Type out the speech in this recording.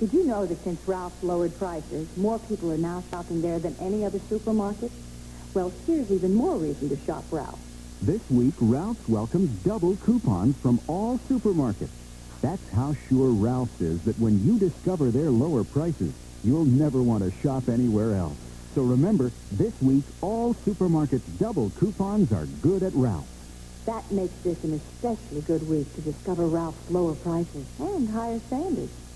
Did you know that since Ralph's lowered prices, more people are now shopping there than any other supermarket? Well, here's even more reason to shop Ralph. This week, Ralph's welcomes double coupons from all supermarkets. That's how sure Ralph's is that when you discover their lower prices, you'll never want to shop anywhere else. So remember, this week, all supermarkets' double coupons are good at Ralph's. That makes this an especially good week to discover Ralph's lower prices and higher standards.